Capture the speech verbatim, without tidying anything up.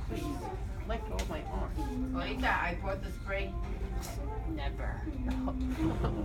Please, let go of my arm. Ahorita, I brought the spray. Never.